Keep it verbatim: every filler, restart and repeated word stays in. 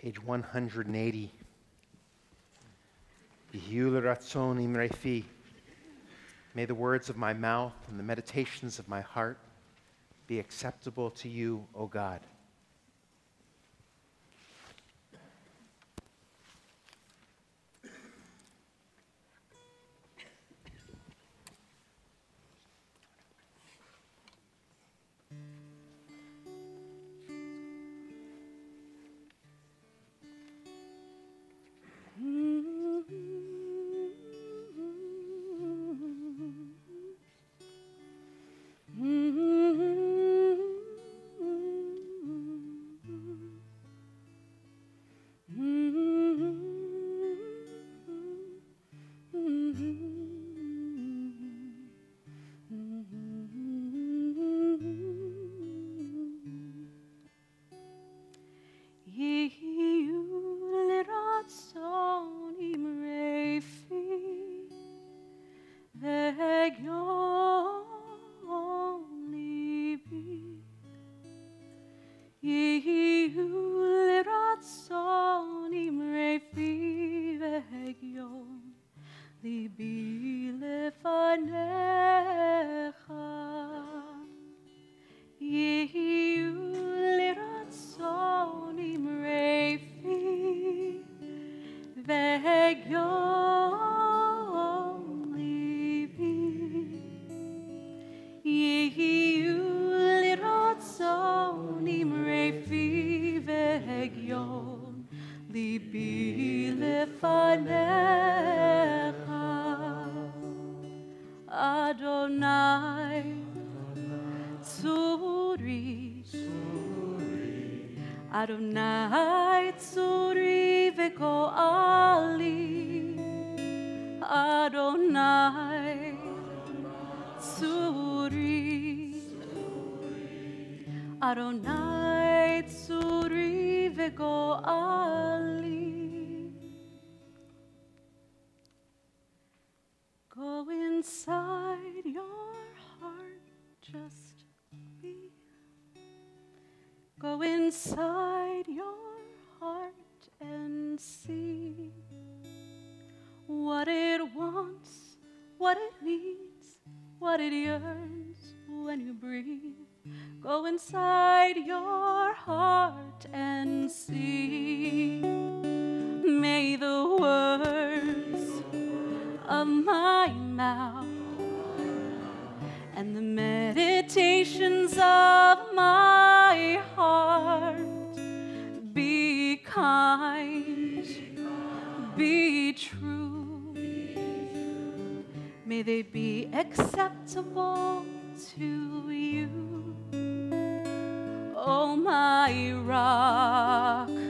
Page one hundred eighty. Yehul ratzon imrefi. May the words of my mouth and the meditations of my heart be acceptable to you, O God. Adonai tzuri v'go'ali, Adonai tzuri, Adonai tzuri v'go'ali. Go inside your heart, just be. Go inside your heart and see what it wants, what it needs, what it yearns when you breathe. Go inside your heart and see. May the words of my mouth and the meditations of my heart be kind, be true. May they be acceptable to you, oh my rock,